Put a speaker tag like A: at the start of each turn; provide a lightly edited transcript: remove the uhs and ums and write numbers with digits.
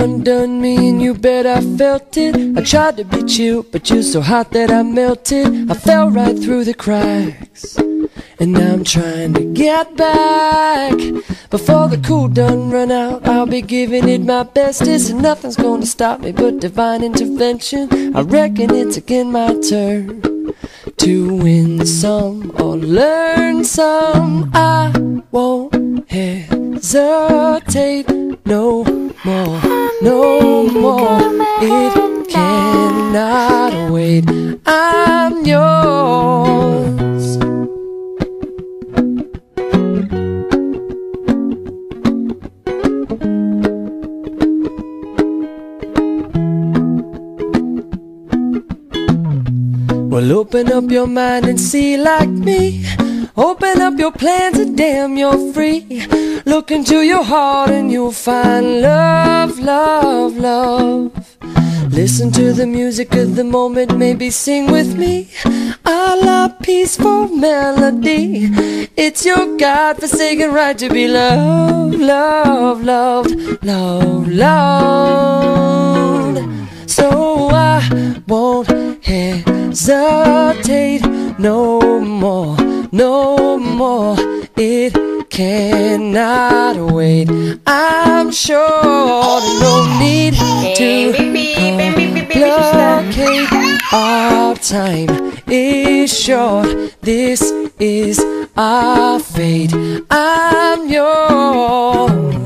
A: undone me and you bet I felt it. I tried to be chill, but you're so hot that I melted. I fell right through the cracks, and now I'm trying to get back. Before the cool done run out, I'll be giving it my bestest, and nothing's gonna stop me but divine intervention. I reckon it's again my turn to win some or learn some. I won't hesitate no more, no more. It cannot wait. I'm yours. Well, open up your mind and see like me. Open up your plans and damn, you're free. Look into your heart and you'll find love, love, love. Listen to the music of the moment, maybe sing with me a la peaceful melody. It's your God-forsaken right to be loved, loved, loved, loved, loved. So I won't hesitate no more, no more. It cannot wait. I'm sure no need to blockade. Our time is short. This is our fate. I'm yours.